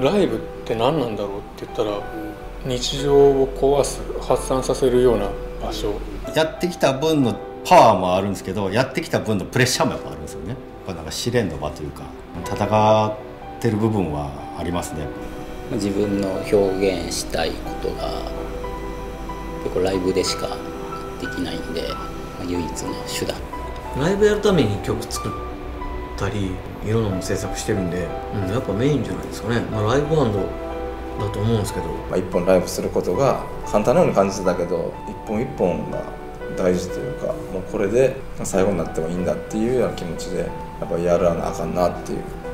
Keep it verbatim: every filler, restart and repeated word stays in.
ライブって何なんだろうって言ったら、日常を壊す、発散させるような場所。 やってきた分のパワーもあるんですけど、やってきた分のプレッシャーもやっぱあるんですよね。やっぱなんか試練の場というか、戦ってる部分はありますね。 自分の表現したいことが結構ライブでしかできないんで、唯一の手段。 ライブやるために曲作ったりいろんなもの制作してるんで、うん、やっぱメインじゃないですかね。まあ、ライブバンドだと思うんですけど、 まあ、一本ライブすることが簡単なように感じてたけど、一本一本が大事というか、もうこれで最後になってもいいんだっていうような気持ちでやっぱやらなあかんなっていう。